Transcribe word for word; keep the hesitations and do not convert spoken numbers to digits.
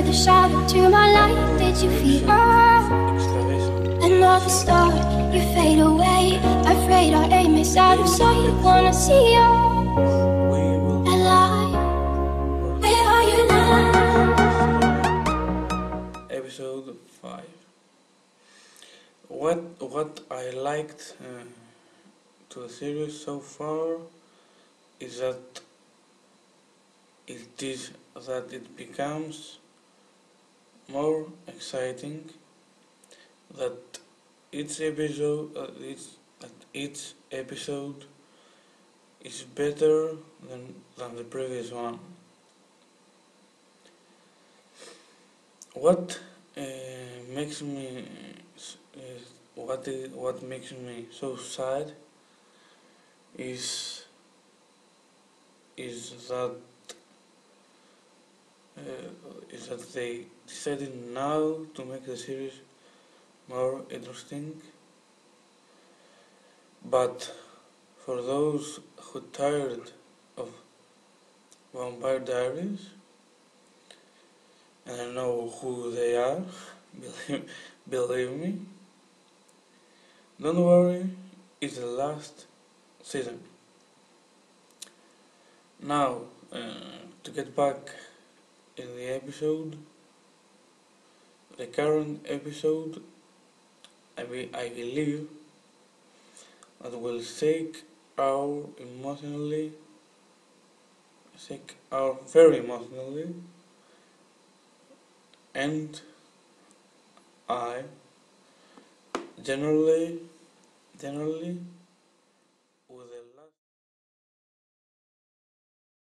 with a shadow to my light. Did you feel another star? You fade away, afraid our aim is out of sight. Wanna see you alive. Where are you now? Episode five. What what I liked uh, to the series so far is that it is that it becomes more exciting, that each episode uh, each, that each episode is better than than the previous one. What uh, makes me uh, what is, what makes me so sad is is that uh, is that they decided now to make the series more interesting. But for those who tired of Vampire Diaries, and I know who they are, believe, believe me, don't worry, it's the last season. Now, uh, to get back in the episode, the current episode, I, be, I believe that will shake our emotionally, shake our very emotionally, and I generally, generally